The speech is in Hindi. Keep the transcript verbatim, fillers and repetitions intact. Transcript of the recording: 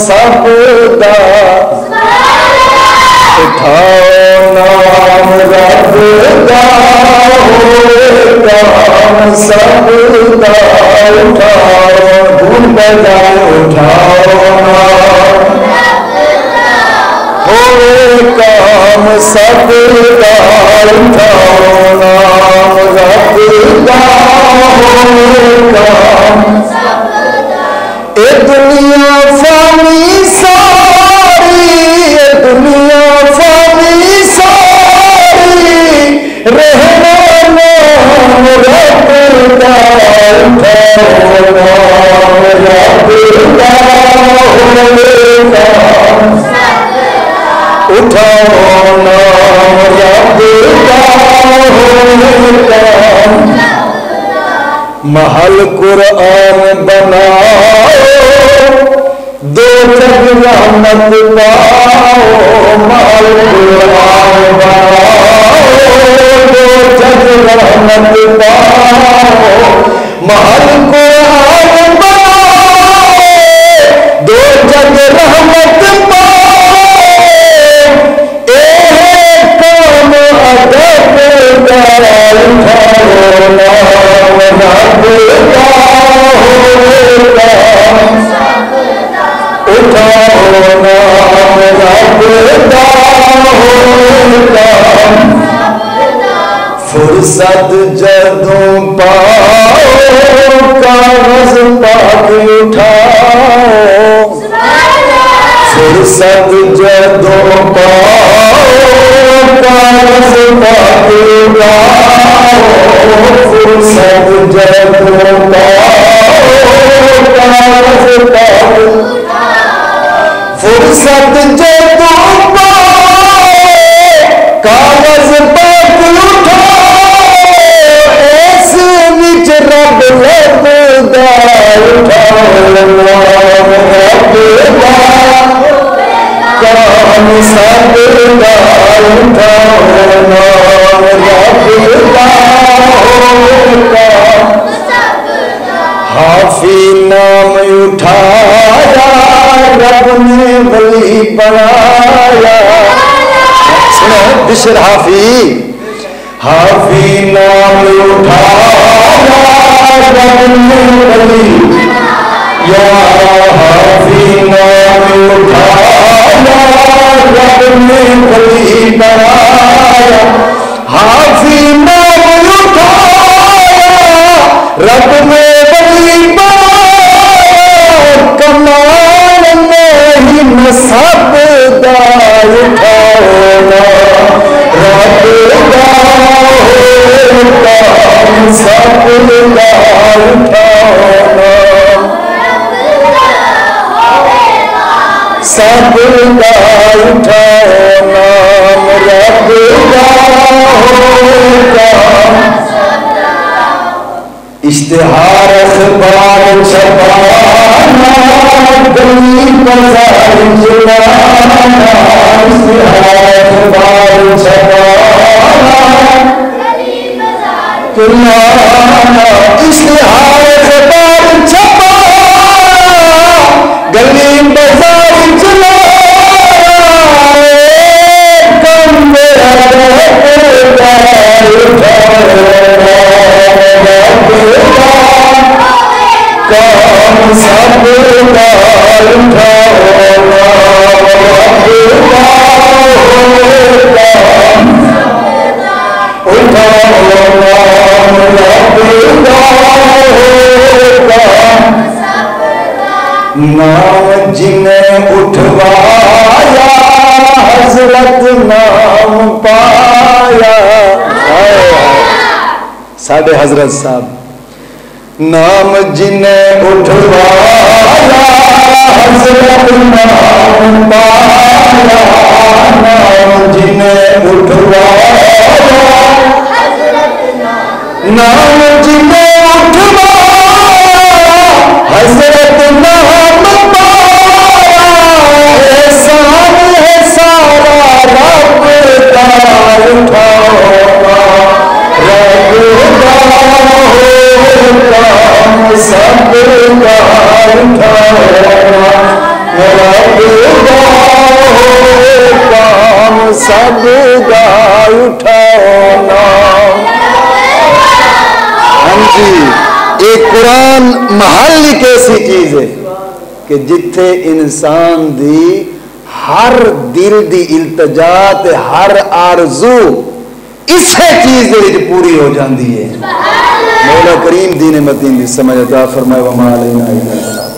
सबदा उठाओ नाम रब दा होए काम सबदा उठाओ धुन बजाओ उठाओ होए काम सबदा उठाओ नाम रब दा होए काम ए दुनिया फानी सारी ए दुनिया फानी सारी रहना नाम रब दा उठाओ नाम रब दा होए काम उठाओ नाम रब दा होए काम महल कुरान बनाओ दो जग रहमत पाओ महल कुरान बनाओ दो जग रहमत पाओ महल कुरान बनाओ दो जग रहमत पाओ ए काम अदब दा उठाओ नाम रब दा होए काम उठाओ नाम रब दा होए काम फुर्सत जदों पाओ कागज पाक उठाओ फुर्सत जदों पाओ कागज पाक उठाओ फुर्सत जदों पाओ कागज पाक फुर्सत जदों पाओ कागज पाक उठाओ इस विच रब लभदा उठाओ नाम रब दा काम सबदा उठाओ नाम रब दा होए काम हाफी नाम उठाया रब ने वली बनाया सुनो बिशर हाफी हाफी नाम उठाया रब ने वली या हाफी नाम उठाया रब ने वली बनाया हाफी नाम उठाया रब ने वली बनाया कमाल नहीं सबदा उठाओ नाम रब दा होए काम सबदा उठाओ नाम सबदा उठाओ नाम रब दा होए काम इश्तिहार अखबार छपाना गली बाजार चलाना इश्तिहार अखबार छपाना चलाना इश्तिहार अखबार छपाना गली बाजार चलाना कम मेरा काम सबदा उठाओ नाम रब दा होए काम उठाओ नाम रब दा होए काम नाम जिन्हें उठवाया हजरत नाम पाया साढ़े हजरत साहब नाम जिन्हें उठवाया हजरत नाम पाया नाम जिन्हें उठवाया नाम जिन्हें उठवाया हजरत नाम पाया एहसान है सारा रब दा उठाओ रब दा काम सबदा उठाओ महल एक ऐसी चीज है कि जिथे इंसान दी हर दिल दी इल्तजा ते हर आरजू इसे चीज दे पूरी हो जाती है। मौला करीम दीन मदीन की समझ अता फरमाए। व मा अलैना इल्ला